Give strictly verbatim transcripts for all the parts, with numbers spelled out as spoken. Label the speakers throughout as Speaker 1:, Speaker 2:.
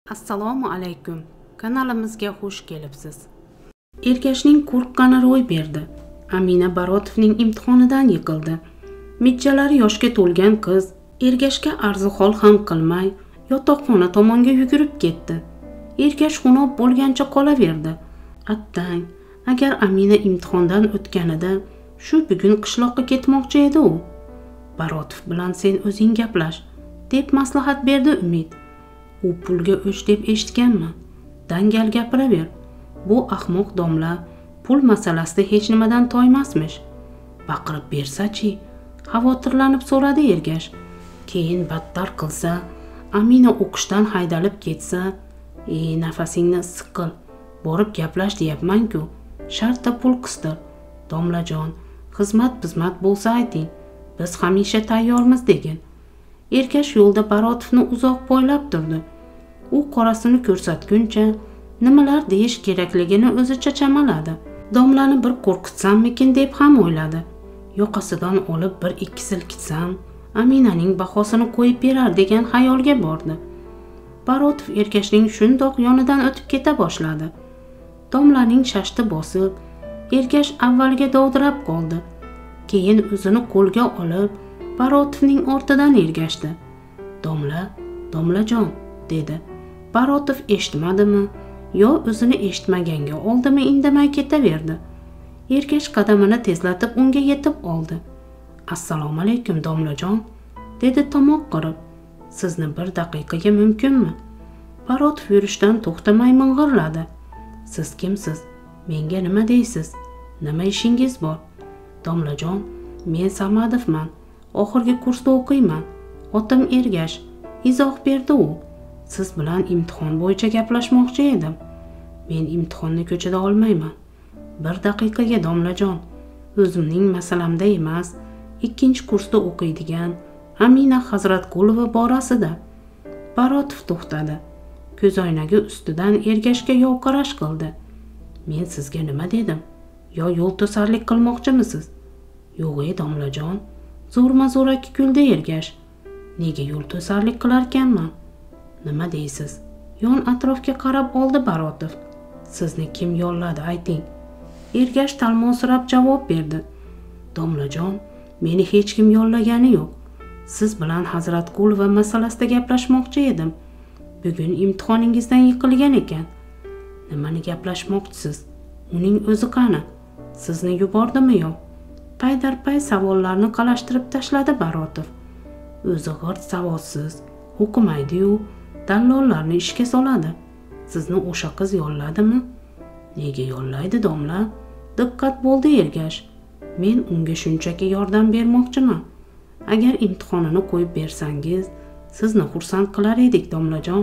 Speaker 1: Assalomu alaykum. Kanalimizga xush kelibsiz. Erkashning qo'rqqani ro'y berdi. Amina Barotovning imtihonidan yiqildi. Mijjalari yoshga to'lgan qiz Ergashga arzu-hol ham qilmay yotoqxona tomonga yugurib ketdi. Erkash xunob bo'lgancha qolaverdi. Attang, agar Amina imtihondan o'tganida shu bugun qishloqqa ketmoqchi edi u. Barotov bilan sen o'zing gaplash, deb maslahat berdi Umid. U pulga o'ch deb eshitganman. Dangal gapiraver. Bu ahmoq domla pul masalasida hech nimadan toymasmish. Baqirib bersa-chi? Xavotirlanib so'radi Ergash. Keyin battar qilsa, Amina o'qishdan haydalib ketsa, "Ey, nafasingni siqil. Borib gaplash deyapman-ku. Shartta pul qistir. Domlajon, xizmat-xizmat bo'lsa ayting. Biz hamisha tayyormiz" degan. Erkash yo'lda Barotovni uzoq poylab turdi. U qorasini ko'rsatguncha nimalar deyish kerakligini o'zicha chamaladi. Domlani bir qo'rqitsammikin deb ham o'yladi. Yoqasidan olib bir ikki silkitsam, Aminaning bahosini qo'yib berar degan xayolga bordi. Barotov Erkashning shundoq yonidan o'tib keta boshladi. Domlaning shashti bosib, Erkash avvaliga dovdirab qoldi. Keyin o'zini qo'lga olib, Barotovning ortidan ergashdi. "Domla, Domlajon", dedi. Barotov eshitmadimi yo o'zini eshitmaganga oldimi indamay ketaverdi. Erkash qadamini tezlatib unga yetib oldi. "Assalomu alaykum, Domlajon", dedi tomoq qirib. "Sizni bir daqiqaga mumkinmi?" Barotov yurishdan to'xtamay ming'irladi. "Siz kimsiz? Menga nima deysiz? Nima ishingiz bor?" "Domlajon, men Samadovman. Oxirgi kursda o'qiyman. Otim Ergash", izoh berdi u. "Siz bilan imtihon bo'yicha gaplashmoqchi edim." "Men imtihonni ko'chada olmayman. Bir daqiqaga, Domlajon. O'zimning masalamda emas, ikkinchi kursda o'qiydigan Amina Hazratqulova borasida." Barotov to'xtadi. Ko'zoynagi ustidan Ergashga yovqarash qildi. "Men sizga nima dedim? Yo yo'l to'sarlik qilmoqchimisiz?" "Yo'q, ey Domlajon", zo'rma-zo'raki kuldi Ergash. "Nega yo'l to'sarlik qilarkanman? Nima deysiz?" Yon atrofga qarab oldi Barotov. "Sizni kim yolladi, ayting." Ergash talmovsirab javob berdi. "Domlajon, meni hech kim yollagani yo'q. Siz bilan Hazratqulova masalasida gaplashmoqchi edim. Bugun imtihoningizdan yiqilgan ekan." "Nimani gaplashmoqchisiz? Uning o'zi qani? Sizni yubordimi yo?" Paydarpay savollarni qalashtirib tashladi Barotov. "O'zi g'irt savodsiz, o'qimaydi-yu, dallollarni ishga soladi. Sizni o'sha qiz yolladimi?" "Nega yollaydi, Domla?" Diqqat bo'ldi Ergash. "Men unga shunchaki yordam bermoqchiman. Agar imtihonini qo'yib bersangiz, sizni xursand qilar edik, Domlajon."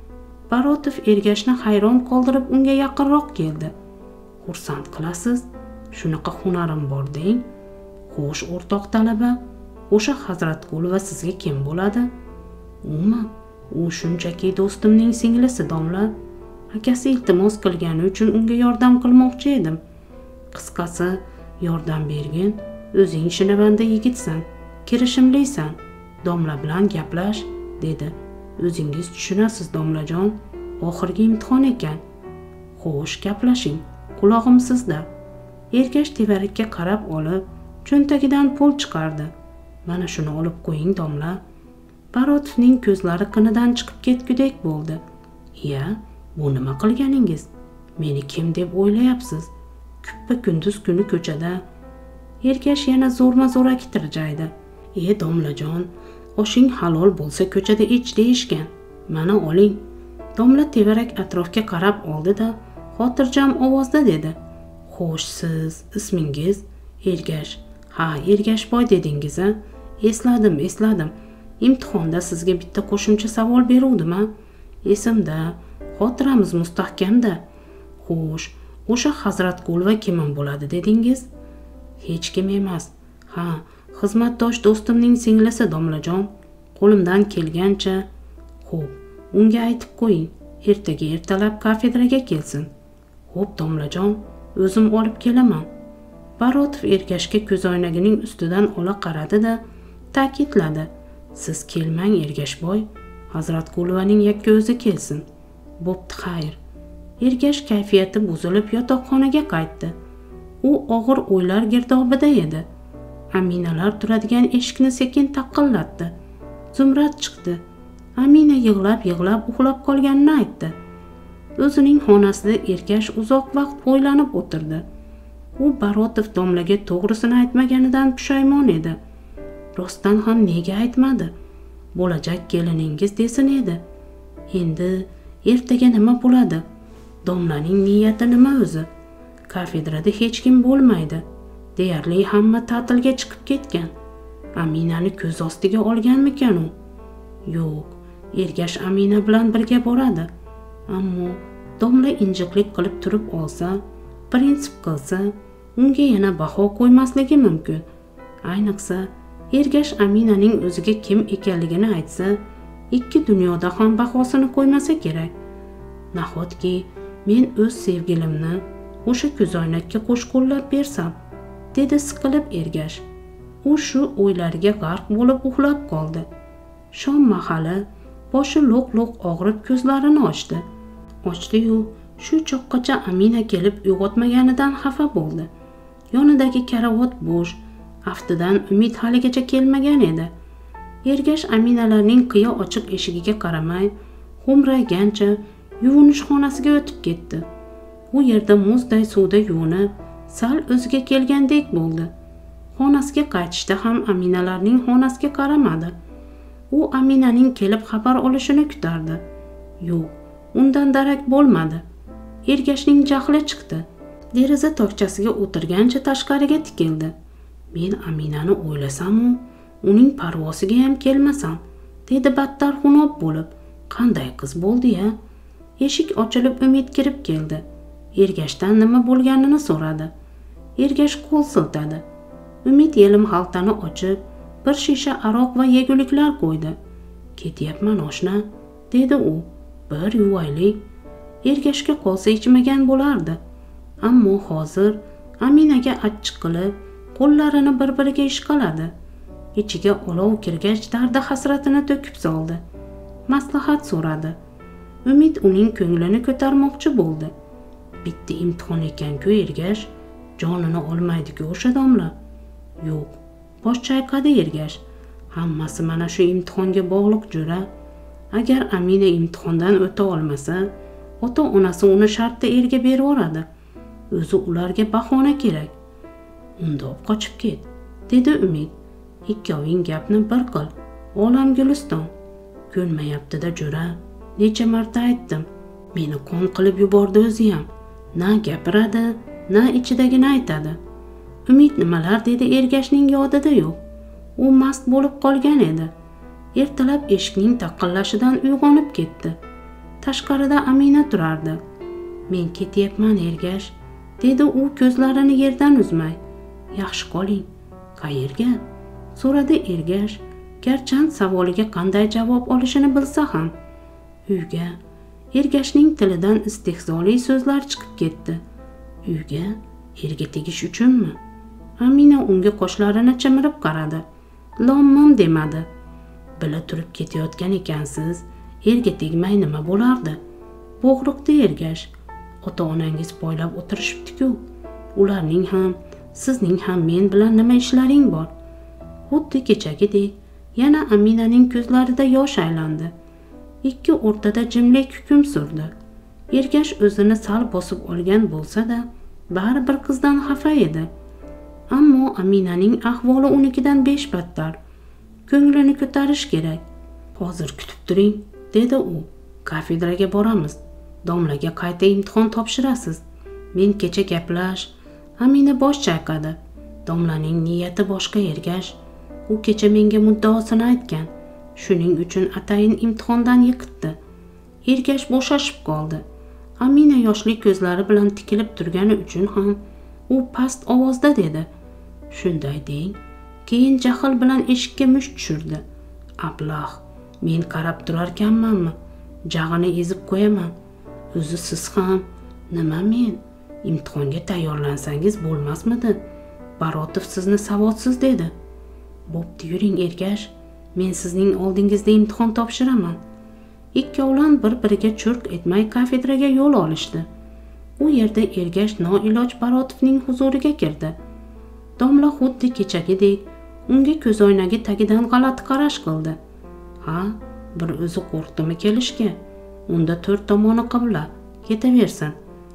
Speaker 1: Barotov Ergashni hayron qoldirib unga yaqinroq keldi. "Xursand qilasiz? Shunaqa hunarim bor deng. Xo'sh, o'rtoq talaba, o'sha Hazratqulova sizga kim bo'ladi?" "Umi, u shunchaki do'stimning singlisi, Domla. Akasi iltimos qilgani uchun unga yordam qilmoqchi edim. Qisqasi, yordam bergin, o'zing shinavanda yigitsan, kirishimlisan. Domla bilan gaplash", dedi. "O'zingiz tushunasiz, Domlajon, oxirgi imtihon ekan." "Xo'sh, gaplashing, qulog'im sizda." Erkash tevarakka qarab olib, cho'ntagidan pul chiqardi. "Mana shuni olib qo'ying, Domla." Barotovning ko'zlari qinidan chiqib ketgudek bo'ldi. "Iya, bu nima qilganingiz? Meni kim deb o'ylayapsiz? Kuppa kunduz kuni ko'chada." Erkash yana zo'rma-zo'raki tirjaydi. "E, Domlajon, oshing halol bo'lsa ko'chada ich deyishgan. Mana oling." Domla tevarak atrofga qarab oldi-da, xotirjam ovozda dedi. "Xo'sh, siz ismingiz?" "Ergash." "Ha, Ergashboy dedingiz-a? Esladim, esladim. Imtihonda sizga bitta qo'shimcha savol beruvdim-a? Esimda, xotiramiz mustahkamda. Xo'sh, o'sha Hazratqulova kimim bo'ladi dedingiz?" "Hech kim emas. Ha, xizmatdosh do'stimning singlisi, Domlajon. Qo'limdan kelgancha." "Xo'p, unga aytib qo'ying, ertaga ertalab kafedraga kelsin." "Xo'p, Domlajon, o'zim olib kelaman." Barotov Ergashga ko'zoynagining ustidan ola qaradi-da, ta'kidladi. "Siz kelmang, Ergashboy. Hazratqulovaning yakka o'zi kelsin. Bo'pti, xayr. Ergash kayfiyati buzilib yotoqxonaga qaytdi. U og'ir o'ylar girdobida edi. Aminalar turadigan eshikni sekin taqillatdi. Zumrad chiqdi. Amina yig'lab-yig'lab uxlab qolganini aytdi. O'zining xonasida Ergash uzoq vaqt o'ylanib o'tirdi. U Barotov Domlaga to'g'risini aytmaganidan pushaymon edi. Rostdan ham nega aytmadi? Bo'lajak keliningiz desin edi. Endi ertaga nima bo'ladi? Domlaning niyati nima o'zi? Kafedrada hech kim bo'lmaydi. Deyarli hamma ta'tilga chiqib ketgan. Aminani ko'z ostiga olganmikan u? Yo'q, Ergash Amina bilan birga boradi. Ammo Domla injiqlik qilib turib olsa, prinsip qilsa, unga yana baho qo'ymasligi mumkin. Ayniqsa Ergash Aminaning o'ziga kim ekanligini aytsa, ikki dunyoda ham bahosini qo'ymasa kerak. Nahotki men o'z sevgilimni o'sha ko'zoynakka qo'shqo'llab bersam, dedi siqilib Ergash. U shu o'ylariga g'arq bo'lib uxlab qoldi. Shom mahali boshi lo'q-lo'q og'rib ko'zlarini ochdi. Ochdi-yu, shu choqqacha Amina kelib uyg'otmaganidan xafa bo'ldi. Yonidagi karavot bo'sh, aftidan Umid haligacha kelmagan edi. Ergash Aminalarning qiya ochiq eshigiga qaramay, xo'mraygancha yuvinish xonasiga o'tib ketdi. U yerda muzday suvda yuvinib, sal o'ziga kelgandek bo'ldi. Xonasiga qaytishda ham Aminalarning xonasiga qaramadi. U Aminaning kelib xabar olishini kutardi. Yo'q, undan darak bo'lmadi. Ergashning jahli chiqdi. Deraza tokchasiga o'tirgancha tashqariga tikildi. Men Aminani o'ylasam-u, uning parvosiga ham kelmasam, dedi battar xunob bo'lib. Qanday qiz bo'ldi-ya? Eshik ochilib Umid kirib keldi. Ergashdan nima bo'lganini so'radi. Ergash qo'l siltadi. Umid yelim xaltani ochib, bir shisha aroq va yeguliklar qo'ydi. "Ketyapman oshna", dedi u. "Bir yuvaylik." Ergashga qolsa ichmagan bo'lardi. Ammo hozir Aminaga achchiq qilib, qo'llarini bir-biriga ishqaladi. Ichiga olov kirgach, dardi hasratini to'kib soldi. Maslahat so'radi. Umid uning ko'nglini ko'tarmoqchi bo'ldi. Bitta imtihon ekan-ku Ergash, jonini olmaydi-ku o'sha Domla. Yo'q, bosh chayqadi Ergash. Hammasi mana shu imtihonga bog'liq jo'ra. Agar Amina imtihondan o'ta olmasa, ota-onasi uni shartda erga berib yuboradi. O'zi ularga bahona kerak. Unda olib qochib ket, dedi Umid. Ikkoving gapni bir qil. Olam guliston. Ko'nmayapti-da jo'ra. Necha marta aytdim. Meni qon qilib yubordi o'zi ham. Na gapiradi, na ichidagini aytadi. Umid nimalar dedi Ergashning yodida yo'q. U mast bo'lib qolgan edi. Ertalab eshikning taqillashidan uyg'onib ketdi. Tashqarida Amina turardi. "Men ketyapman Ergash", dedi u ko'zlarini yerdan uzmay. "Yaxshi qoling." "Qayerga?" so'radi Ergash, garchi savoliga qanday javob olishini bilsa ham. "Uyga." Ergashning tilidan istehzoli so'zlar chiqib ketdi. "Uyga? Erga tegish uchunmi?" Amina unga qoshlarini chimirib qaradi. Lom-mom demadi. "Bila turib ketayotgan ekansiz, erga tegmay nima bo'lardi?" Bo'g'riqdi Ergash. "Ota-onangiz poylab o'tirishibdi-ku. Ularning ham, sizning ham men bilan nima ishlaring bor?" Xuddi kechagidek yana Aminaning ko'zlarida yosh aylandi. Ikki o'rtada jimlik hukm surdi. Ergash o'zini sal bosib olgan bo'lsa-da, baribir qizdan xafa edi. Ammo Aminaning ahvoli unikidan besh battar. Ko'nglini ko'tarish kerak. "Hozir kutib turing", dedi u. "Kafedraga boramiz. Domlaga qayta imtihon topshirasiz. Men kecha gaplash." Amina bosh chayqadi. "Domlaning niyati boshqa Ergash. U kecha menga muddaosini aytgan. Shuning uchun atayin imtihondan yiqitdi." Ergash bo'shashib qoldi. Amina yoshli ko'zlari bilan tikilib turgani uchun ham u past ovozda dedi. "Shunday deng." Keyin jahl bilan eshikka musht tushirdi. "Ablah, men qarab turarkanmanmi? Jag'ini ezib qo'yaman. O'zi siz ham, nima men? Imtihonga tayyorlansangiz bo'lmasmidi? Barotov sizni savodsiz dedi." "Bo'pti, yuring Ergash. Men sizning oldingizda imtihon topshiraman." Ikkovlon bir-biriga churq etmay kafedraga yo'l olishdi. U yerda Ergash noiloj Barotovning huzuriga kirdi. Domla xuddi kechagidek unga ko'zoynagi tagidan g'alati qarash qildi. Ha, bir o'zi qo'rqdimi kelishga? Unda to'rt tomoni qibla, ketaversin.